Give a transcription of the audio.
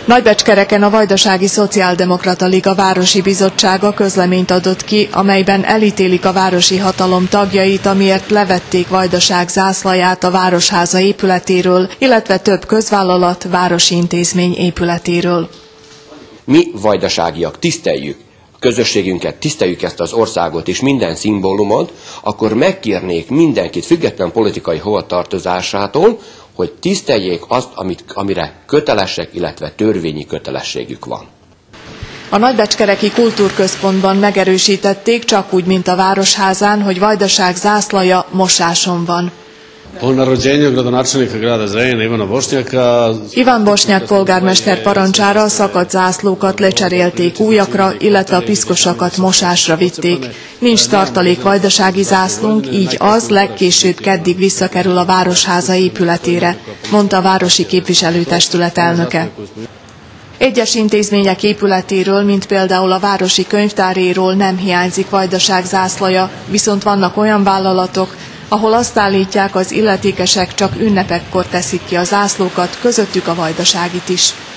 Nagybecskereken a Vajdasági Szociáldemokrata Liga Városi Bizottsága közleményt adott ki, amelyben elítélik a városi hatalom tagjait, amiért levették Vajdaság zászlaját a Városháza épületéről, illetve több közvállalat, városi intézmény épületéről. Mi vajdaságiak tiszteljük közösségünket, tiszteljük ezt az országot és minden szimbólumot, akkor megkérnék mindenkit, független politikai hovatartozásától, hogy tiszteljék azt, amire kötelesek, illetve törvényi kötelességük van. A Nagybecskereki Kultúrközpontban megerősítették, csak úgy, mint a Városházán, hogy Vajdaság zászlaja mosáson van. Ivan Bosnyák polgármester parancsára a szakadt zászlókat lecserélték újakra, illetve a piszkosakat mosásra vitték. Nincs tartalék vajdasági zászlónk, így az legkésőbb keddig visszakerül a Városháza épületére, mondta a városi képviselőtestület elnöke. Egyes intézmények épületéről, mint például a városi könyvtáréről nem hiányzik Vajdaság zászlaja, viszont vannak olyan vállalatok, ahol azt állítják, az illetékesek csak ünnepekkor teszik ki a zászlókat, közöttük a vajdaságit is.